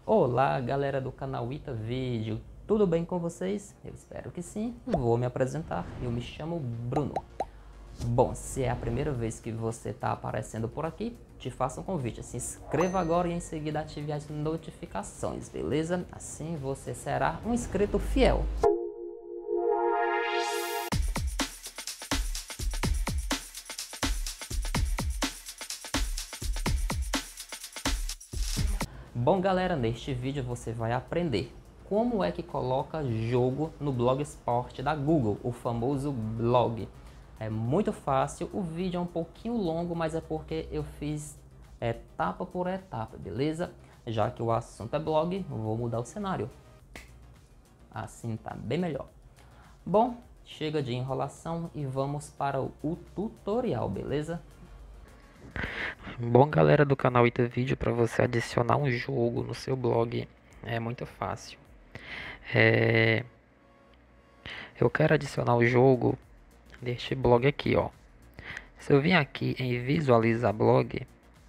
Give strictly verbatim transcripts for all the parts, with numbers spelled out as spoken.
Olá, galera do canal Ita Vídeo, tudo bem com vocês? Eu espero que sim. Vou me apresentar, eu me chamo Bruno. Bom, se é a primeira vez que você está aparecendo por aqui, te faço um convite, se inscreva agora e em seguida ative as notificações, beleza? Assim você será um inscrito fiel. Bom galera, neste vídeo você vai aprender como é que coloca jogo no Blogspot da Google, o famoso blog. É muito fácil, o vídeo é um pouquinho longo, mas é porque eu fiz etapa por etapa, beleza? Já que o assunto é blog, vou mudar o cenário. Assim tá bem melhor. Bom, chega de enrolação e vamos para o, o tutorial, beleza? Bom galera do canal Ita Vídeo, para você adicionar um jogo no seu blog é muito fácil. É... Eu quero adicionar o jogo deste blog aqui, ó. Se eu vim aqui em visualizar blog,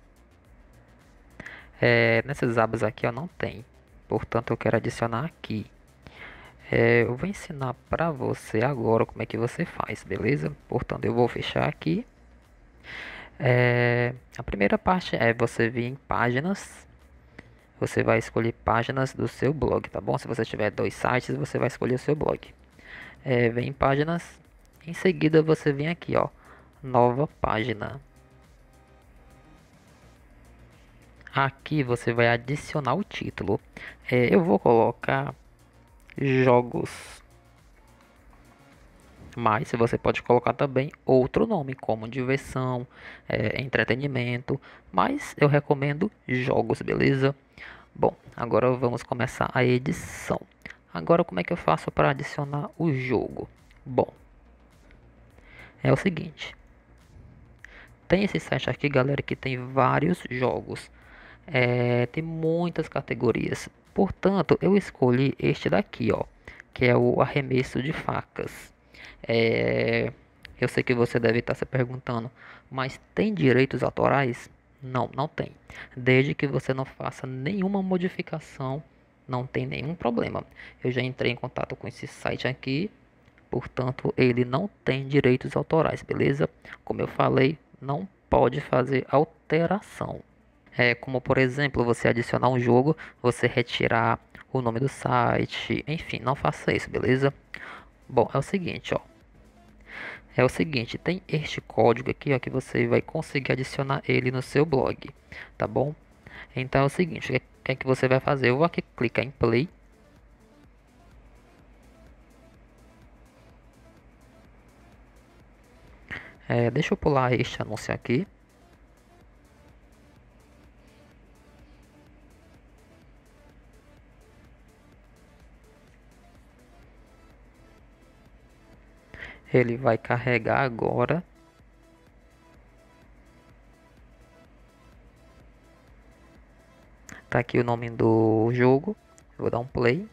é... nessas abas aqui eu não tem, portanto eu quero adicionar aqui. É... Eu vou ensinar para você agora como é que você faz, beleza? Portanto eu vou fechar aqui. É... A primeira parte é você vir em páginas. Você vai escolher páginas do seu blog, tá bom? Se você tiver dois sites, você vai escolher o seu blog. É, vem em páginas. Em seguida você vem aqui, ó, nova página. Aqui você vai adicionar o título. É, eu vou colocar jogos. Mas você pode colocar também outro nome, como diversão, é, entretenimento. Mas eu recomendo jogos, beleza? Bom, agora vamos começar a edição. Agora como é que eu faço para adicionar o jogo? Bom, é o seguinte. Tem esse site aqui, galera, que tem vários jogos. É, tem muitas categorias. Portanto, eu escolhi este daqui, ó, que é o arremesso de facas. É, eu sei que você deve estar se perguntando, mas tem direitos autorais? Não, não tem. Desde que você não faça nenhuma modificação, não tem nenhum problema. Eu já entrei em contato com esse site aqui, portanto, ele não tem direitos autorais, beleza? Como eu falei, não pode fazer alteração. É como, por exemplo, você adicionar um jogo, você retirar o nome do site, enfim, não faça isso, beleza? Bom, é o seguinte, ó. É o seguinte, tem este código aqui, ó, que você vai conseguir adicionar ele no seu blog, tá bom? Então é o seguinte, o que é que você vai fazer? Eu vou aqui clicar em play. É, deixa eu pular este anúncio aqui. Ele vai carregar agora. Tá aqui o nome do jogo. Vou dar um play.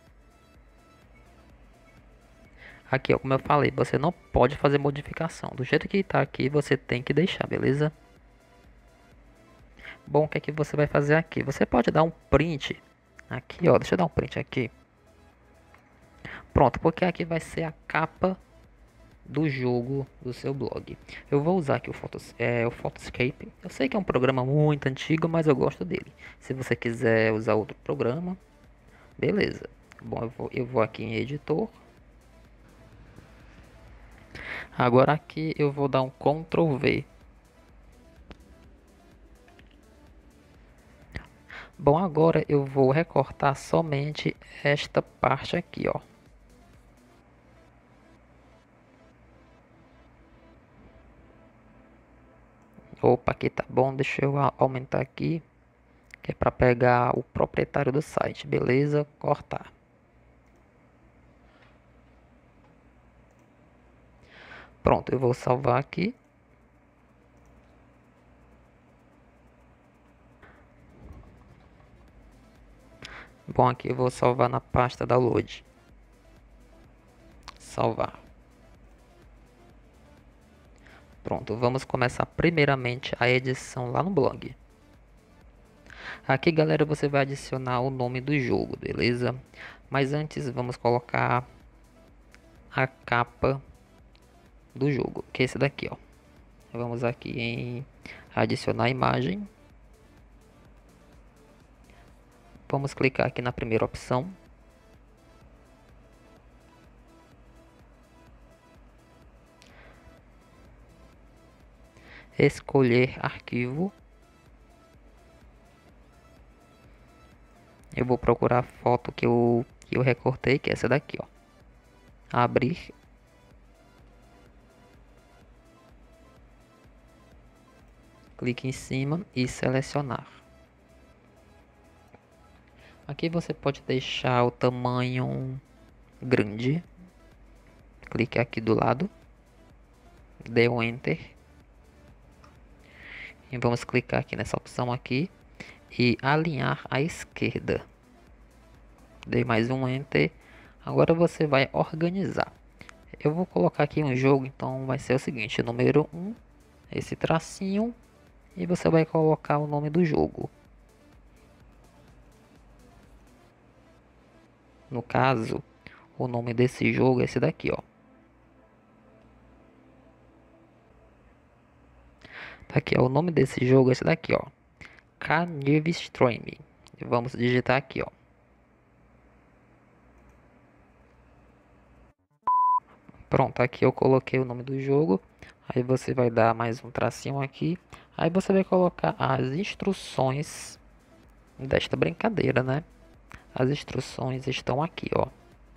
Aqui, ó, como eu falei, você não pode fazer modificação. Do jeito que tá aqui, você tem que deixar, beleza? Bom, o que é que você vai fazer aqui? Você pode dar um print aqui, ó. Deixa eu dar um print aqui. Pronto, porque aqui vai ser a capa do jogo do seu blog. Eu vou usar aqui o, Photos, é, o Photoscape. Eu sei que é um programa muito antigo, mas eu gosto dele. Se você quiser usar outro programa, beleza. Bom, eu vou, eu vou aqui em editor. Agora aqui eu vou dar um control V. Bom, agora eu vou recortar somente esta parte aqui, ó. Opa, aqui tá bom, deixa eu aumentar aqui, que é para pegar o proprietário do site, beleza? Cortar. Pronto, eu vou salvar aqui. Bom, aqui eu vou salvar na pasta download. Salvar. Pronto, vamos começar primeiramente a edição lá no blog. Aqui, galera, você vai adicionar o nome do jogo, beleza? Mas antes vamos colocar a capa do jogo, que é esse daqui, ó. Vamos aqui em adicionar imagem. Vamos clicar aqui na primeira opção. Escolher arquivo. Eu vou procurar a foto que eu, que eu recortei, que é essa daqui, ó. Abrir. Clique em cima e selecionar. Aqui você pode deixar o tamanho grande. Clique aqui do lado. Dê um Enter. E vamos clicar aqui nessa opção aqui. E alinhar à esquerda. Dê mais um Enter. Agora você vai organizar. Eu vou colocar aqui um jogo, então vai ser o seguinte. Número um. Esse tracinho. E você vai colocar o nome do jogo. No caso, o nome desse jogo é esse daqui, ó. Tá aqui, ó. O nome desse jogo é esse daqui, ó. Carnival Stream. Vamos digitar aqui, ó. Pronto, aqui eu coloquei o nome do jogo. Aí você vai dar mais um tracinho aqui. Aí você vai colocar as instruções desta brincadeira, né? As instruções estão aqui, ó.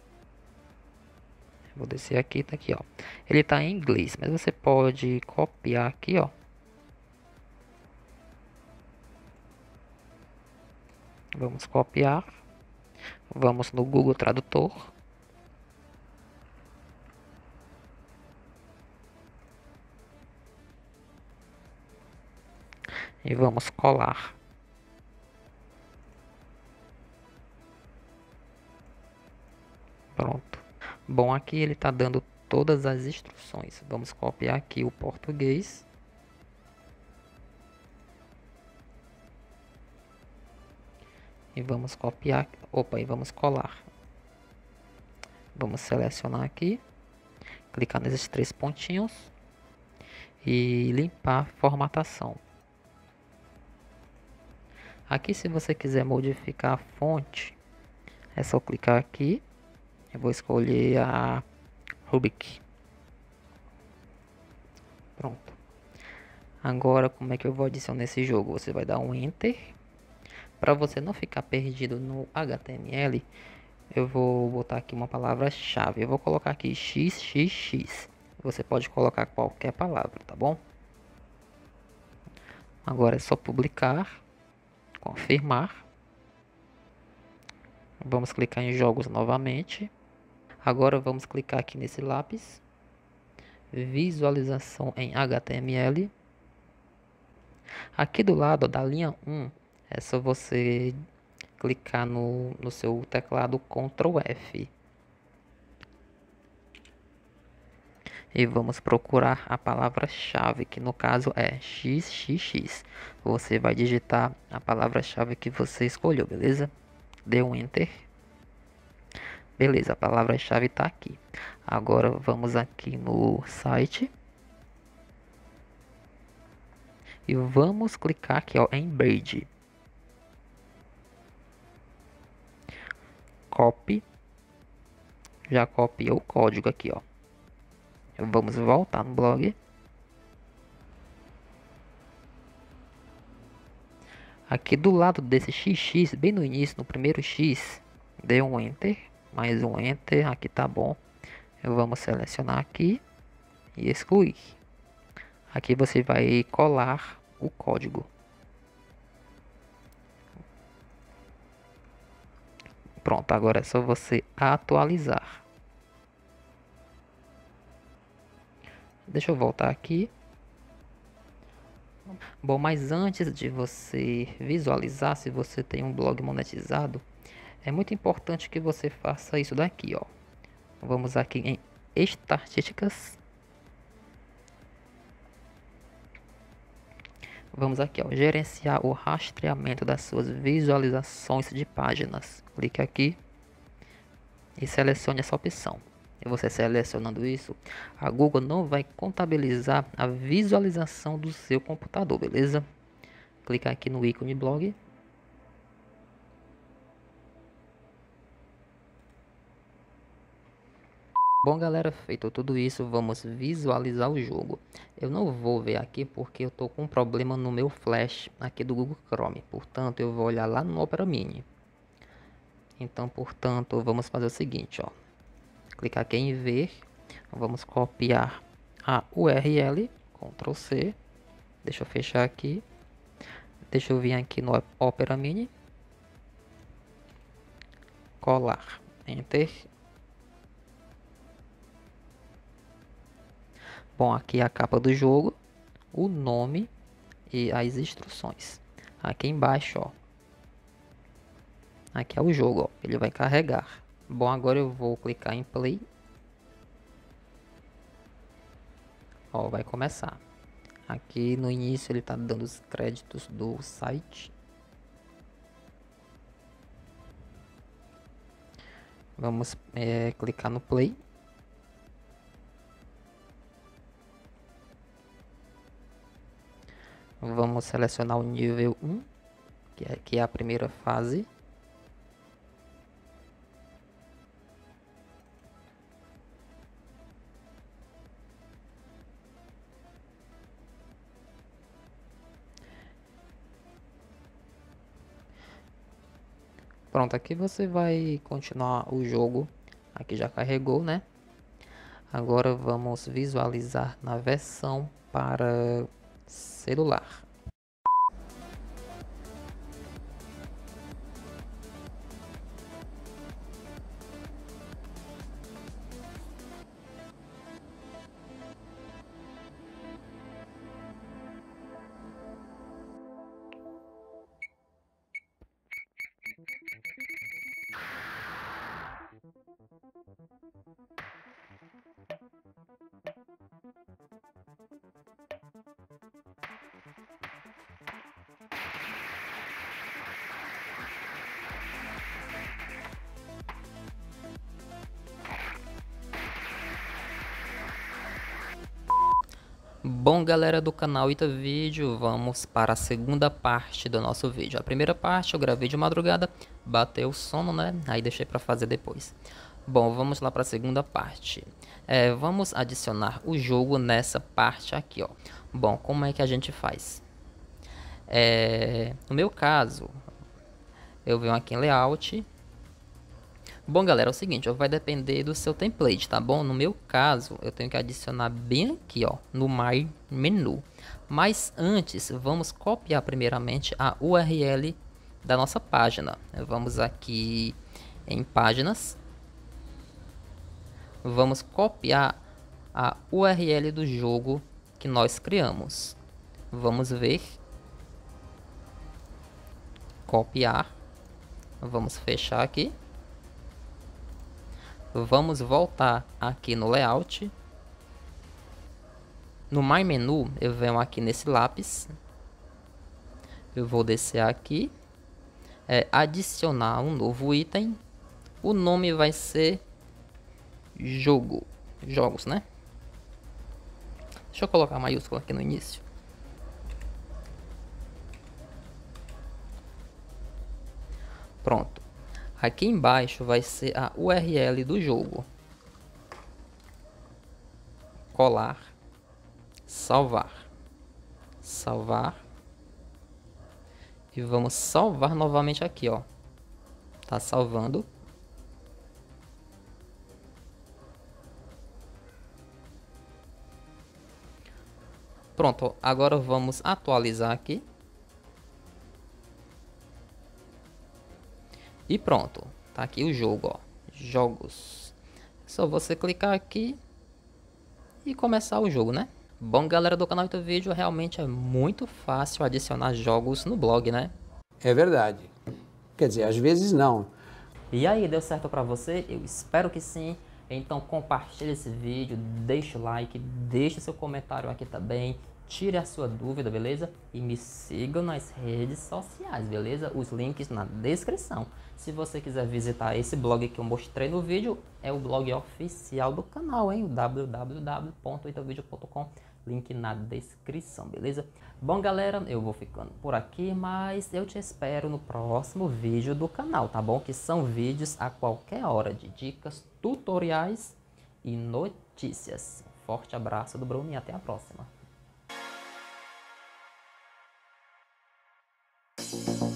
Vou descer aqui, tá aqui, ó. Ele tá em inglês, mas você pode copiar aqui, ó. Vamos copiar. Vamos no Google Tradutor. E vamos colar. Pronto. Bom, aqui ele está dando todas as instruções. Vamos copiar aqui o português. E vamos copiar. Opa, e vamos colar. Vamos selecionar aqui. Clicar nesses três pontinhos. E limpar a formatação. Aqui, se você quiser modificar a fonte, é só clicar aqui. Eu vou escolher a Rubik. Pronto. Agora, como é que eu vou adicionar esse jogo? Você vai dar um Enter. Para você não ficar perdido no H T M L, eu vou botar aqui uma palavra-chave. Eu vou colocar aqui X X X. Você pode colocar qualquer palavra, tá bom? Agora é só publicar. Confirmar. Vamos clicar em jogos novamente. Agora vamos clicar aqui nesse lápis. Visualização em H T M L. Aqui do lado da linha um, é só você clicar no, no seu teclado control F. E vamos procurar a palavra-chave, que no caso é X X X. Você vai digitar a palavra-chave que você escolheu, beleza? Dê um Enter. Beleza, a palavra-chave está aqui. Agora vamos aqui no site. E vamos clicar aqui, ó, em Braid. Copy. Já copiou o código aqui, ó. Vamos voltar no blog. Aqui do lado desse X X, bem no início, no primeiro X, dê um Enter. Mais um Enter, aqui tá bom. Vamos selecionar aqui e excluir. Aqui você vai colar o código. Pronto, agora é só você atualizar. Deixa eu voltar aqui. Bom, mas antes de você visualizar, se você tem um blog monetizado, é muito importante que você faça isso daqui, ó. Vamos aqui em estatísticas. Vamos aqui, ó, gerenciar o rastreamento das suas visualizações de páginas. Clique aqui e selecione essa opção. E você selecionando isso, a Google não vai contabilizar a visualização do seu computador, beleza? Clica aqui no ícone blog. Bom, galera, feito tudo isso, vamos visualizar o jogo. Eu não vou ver aqui porque eu tô com um problema no meu flash aqui do Google Chrome. Portanto, eu vou olhar lá no Opera Mini. Então, portanto, vamos fazer o seguinte, ó. Clicar aqui em ver. Vamos copiar a U R L, control C. Deixa eu fechar aqui. Deixa eu vir aqui no Opera Mini. Colar. Enter. Bom, aqui é a capa do jogo, o nome e as instruções. Aqui embaixo, ó. Aqui é o jogo, ó. Ele vai carregar. Bom, agora eu vou clicar em play. Ó, vai começar. Aqui no início ele tá dando os créditos do site. Vamos é, clicar no play. Vamos selecionar o nível um, que é, que é a primeira fase. Pronto, aqui você vai continuar o jogo. Aqui já carregou, né? Agora vamos visualizar na versão para celular. Bom, galera do canal Ita Vídeo, vamos para a segunda parte do nosso vídeo. A primeira parte eu gravei de madrugada, bateu o sono, né? Aí deixei para fazer depois. Bom, vamos lá para a segunda parte. É, vamos adicionar o jogo nessa parte aqui, ó. Bom, como é que a gente faz? É, no meu caso, eu venho aqui em Layout. Bom, galera, é o seguinte, vai depender do seu template, tá bom? No meu caso, eu tenho que adicionar bem aqui, ó, no My Menu. Mas antes, vamos copiar primeiramente a U R L da nossa página. Vamos aqui em Páginas. Vamos copiar a U R L do jogo que nós criamos. Vamos ver. Copiar. Vamos fechar aqui. Vamos voltar aqui no Layout. No My Menu, eu venho aqui nesse lápis. Eu vou descer aqui. É, adicionar um novo item. O nome vai ser Jogo. Jogos, né? Deixa eu colocar maiúsculo aqui no início. Pronto. Aqui embaixo vai ser a U R L do jogo. Colar. Salvar. Salvar. E vamos salvar novamente aqui, ó. Tá salvando. Pronto, agora vamos atualizar aqui. E pronto, tá aqui o jogo, ó, jogos. Só você clicar aqui e começar o jogo, né? Bom, galera do canal Ita Vídeo, realmente é muito fácil adicionar jogos no blog, né? É verdade. Quer dizer, às vezes não. E aí, deu certo pra você? Eu espero que sim. Então compartilhe esse vídeo, deixa o like, deixe seu comentário aqui também. tire a sua dúvida, beleza? E me sigam nas redes sociais, beleza? Os links na descrição. Se você quiser visitar esse blog que eu mostrei no vídeo, é o blog oficial do canal, hein? O w w w ponto itavideo ponto com, link na descrição, beleza? Bom, galera, eu vou ficando por aqui, mas eu te espero no próximo vídeo do canal, tá bom? Que são vídeos a qualquer hora de dicas, tutoriais e notícias. Forte abraço do Bruno e até a próxima.